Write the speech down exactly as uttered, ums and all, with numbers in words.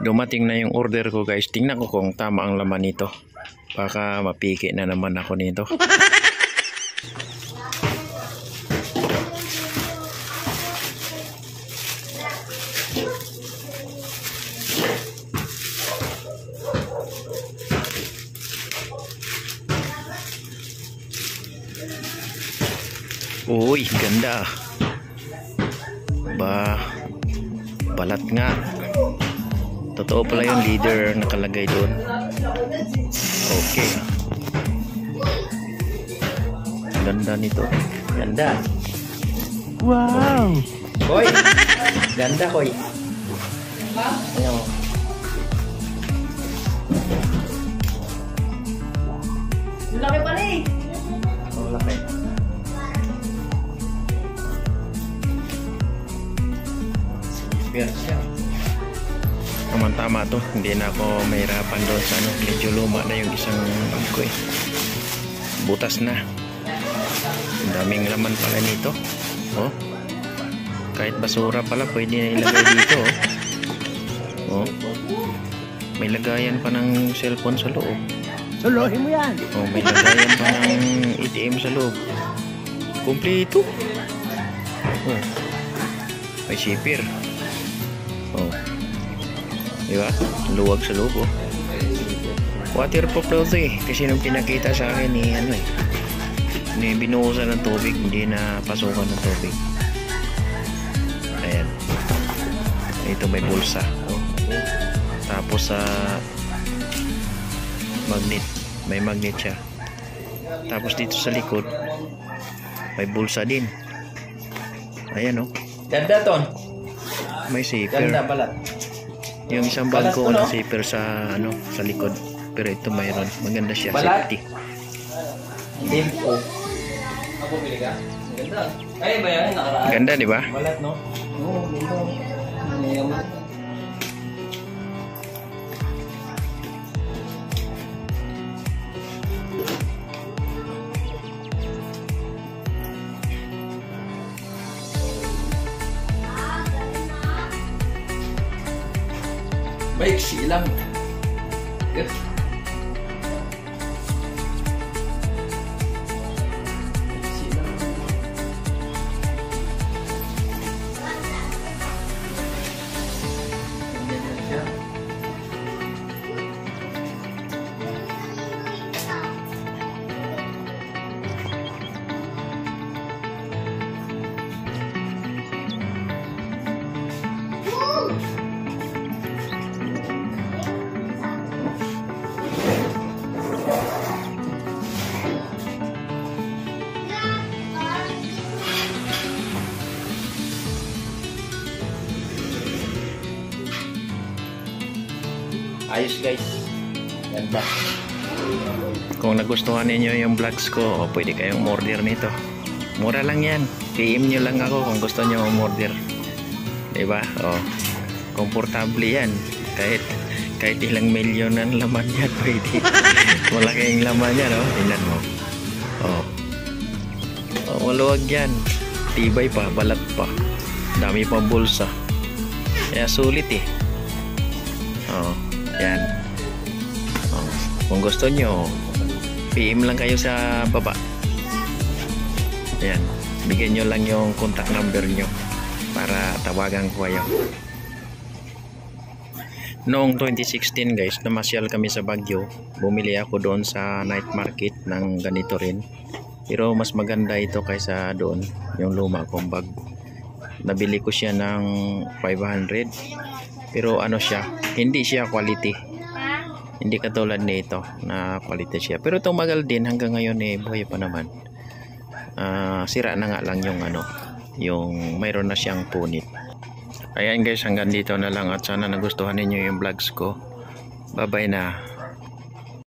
Dumating na yung order ko guys. Tingnan ko kung tama ang laman nito. Baka mapiki na naman ako nito. Uy, ganda. Ba, balat nga. Totoo pala yung leader nakalagay doon. Okay. Ganda nito. Ganda. Wow. Koy. Ganda, Koy. Ayan. Laki pala eh. Oh, laki. Siya. Tama-tama to, hindi na ako mahirapan doon sa ano, medyo luma na yung isang bag ko eh. Butas na. Ang daming laman pala nito. Oh. Kahit basura pala pwede na ilagay dito oh. Oh. May lagayan pa ng cellphone sa loob. Suluhin mo yan. Oh, may lagayan pa ng A T M sa loob. Kumpleto. Oh. May zipper. Oh. Diba? Luwag sa loob oh. Waterproof daw ito eh. Kasi nung pinakita sa akin eh, ano eh, ni binuhusan ng tubig, hindi na pasukan ng tubig. Ayan. Ito may bulsa. Oh. Tapos sa uh, magnet. May magnet siya. Tapos dito sa likod may bulsa din. Ayan oh. Ganda ton. May zipper. Ganda balat. Yung isang bag ko walang zipper sa ano sa likod, pero ito mayroon. Maganda siya, balat. safety. Tempo. Ako pili ka. Ganda. Ay ba yan nakaraan? Ganda, di ba? Balat no? Oo, ganda. Baik silang. Good. Ayos guys. Ganda. Kung nagustuhan ninyo yung vlogs ko, o pwede kayong order nito. Mura lang yan. P M nyo lang ako kung gusto nyo umorder. Diba? O, komportable yan. Kahit kahit ilang milyon ang laman yan, pwede. Malaking laman yan, o. Tingnan mo. O. O, maluwag yan. Tibay pa, balat pa. Dami pa bulsa. Kaya sulit eh. O. Yan. Oh, kung gusto nyo, P M lang kayo sa baba. Yan. Bigyan nyo lang yung contact number nyo para tawagan ko kayo. Noong twenty sixteen guys, namasyal kami sa Baguio. Bumili ako doon sa night market ng ganito rin. Pero mas maganda ito kaysa doon, yung luma kong bag. Nabili ko siya ng five hundred. Pero ano siya, hindi siya quality. Hindi katulad nito na quality siya. Pero tumagal din hanggang ngayon eh, buhay pa naman. Uh, sira na nga lang yung ano, yung mayroon na siyang punit. Ayan guys, hanggang dito na lang at sana nagustuhan ninyo yung vlogs ko. Bye bye na.